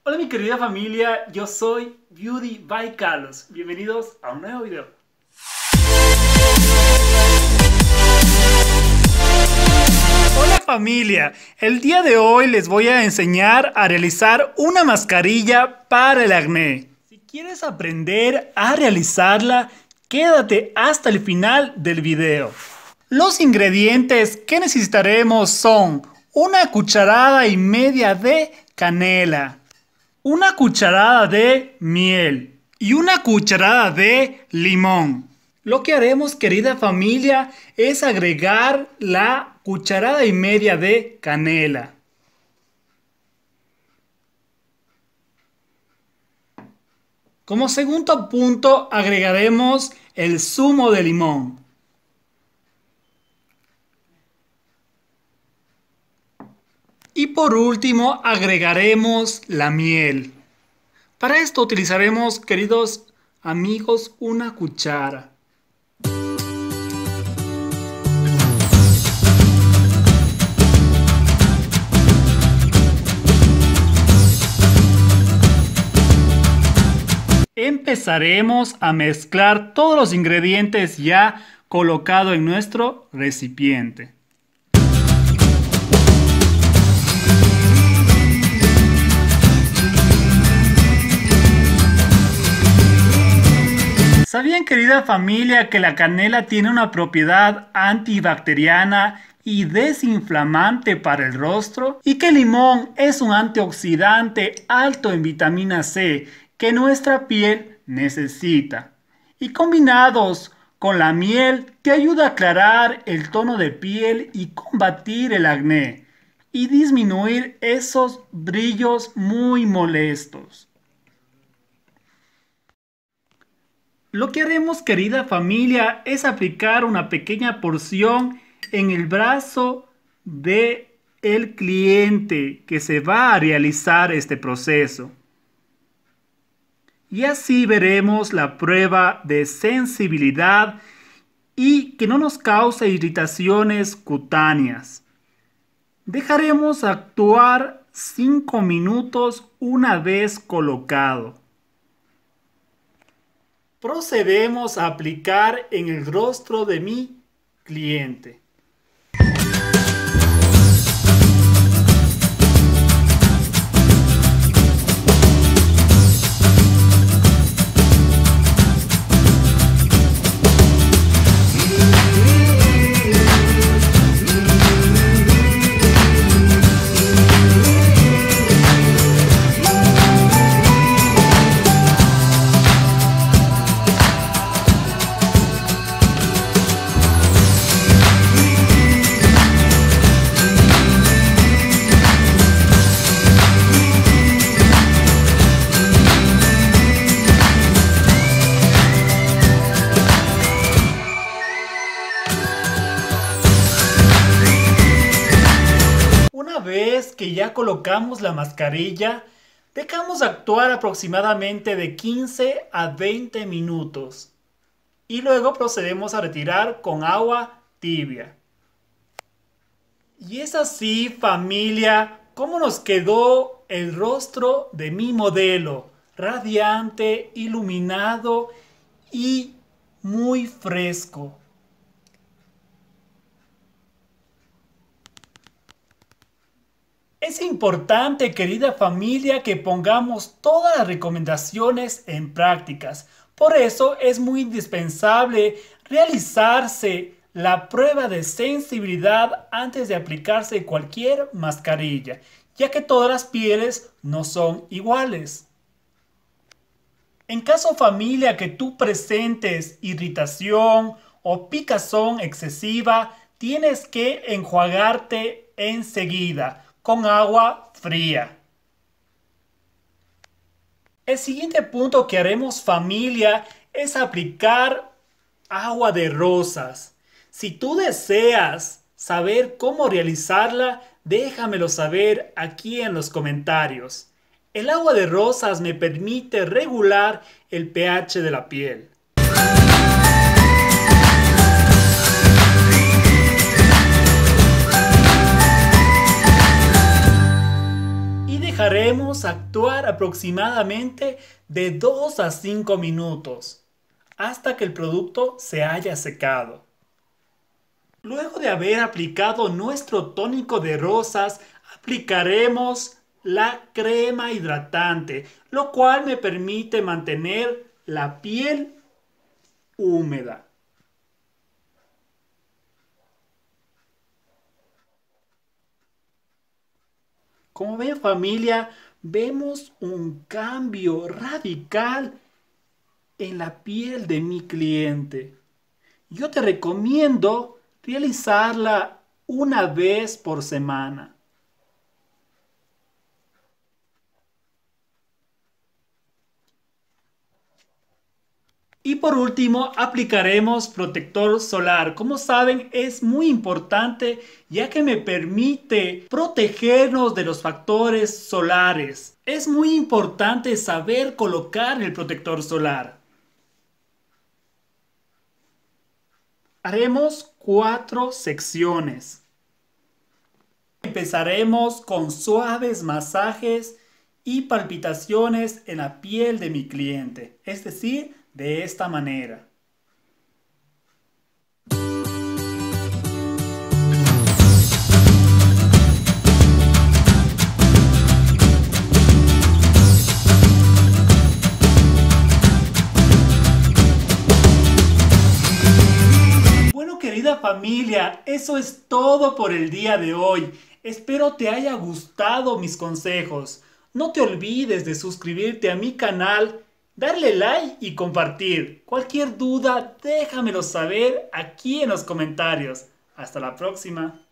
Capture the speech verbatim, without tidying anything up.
Hola mi querida familia, yo soy Beauty by Carlos. Bienvenidos a un nuevo video. Hola familia, el día de hoy les voy a enseñar a realizar una mascarilla para el acné. Si quieres aprender a realizarla, quédate hasta el final del video. Los ingredientes que necesitaremos son una cucharada y media de canela, una cucharada de miel y una cucharada de limón. Lo que haremos, querida familia, es agregar la cucharada y media de canela. Como segundo punto agregaremos el zumo de limón. Y por último agregaremos la miel. Para esto utilizaremos, queridos amigos, una cuchara. Empezaremos a mezclar todos los ingredientes ya colocados en nuestro recipiente. ¿Sabían, querida familia, que la canela tiene una propiedad antibacteriana y desinflamante para el rostro? Y que el limón es un antioxidante alto en vitamina C que nuestra piel necesita. Y combinados con la miel te ayuda a aclarar el tono de piel y combatir el acné y disminuir esos brillos muy molestos. Lo que haremos, querida familia, es aplicar una pequeña porción en el brazo del cliente que se va a realizar este proceso. Y así veremos la prueba de sensibilidad y que no nos cause irritaciones cutáneas. Dejaremos actuar cinco minutos una vez colocado. Procedemos a aplicar en el rostro de mi cliente. Una vez que ya colocamos la mascarilla, dejamos actuar aproximadamente de quince a veinte minutos y luego procedemos a retirar con agua tibia. Y es así, familia, como nos quedó el rostro de mi modelo, radiante, iluminado y muy fresco. Es importante, querida familia, que pongamos todas las recomendaciones en prácticas. Por eso es muy indispensable realizarse la prueba de sensibilidad antes de aplicarse cualquier mascarilla, ya que todas las pieles no son iguales. En caso, familia, que tú presentes irritación o picazón excesiva, tienes que enjuagarte enseguida con agua fría. El siguiente punto que haremos, familia, es aplicar agua de rosas. Si tú deseas saber cómo realizarla, déjamelo saber aquí en los comentarios. El agua de rosas me permite regular el pH de la piel. dejaremos actuar aproximadamente de dos a cinco minutos hasta que el producto se haya secado. Luego de haber aplicado nuestro tónico de rosas, aplicaremos la crema hidratante, lo cual me permite mantener la piel húmeda. Como ven, familia, vemos un cambio radical en la piel de mi cliente. Yo te recomiendo realizarla una vez por semana. Y por último, aplicaremos protector solar. Como saben, es muy importante ya que me permite protegernos de los factores solares. Es muy importante saber colocar el protector solar. Haremos cuatro secciones. Empezaremos con suaves masajes y palpitaciones en la piel de mi cliente, es decir, de esta manera. Bueno, querida familia, eso es todo por el día de hoy. Espero te haya gustado mis consejos. No te olvides de suscribirte a mi canal, darle like y compartir. Cualquier duda, déjamelo saber aquí en los comentarios. Hasta la próxima.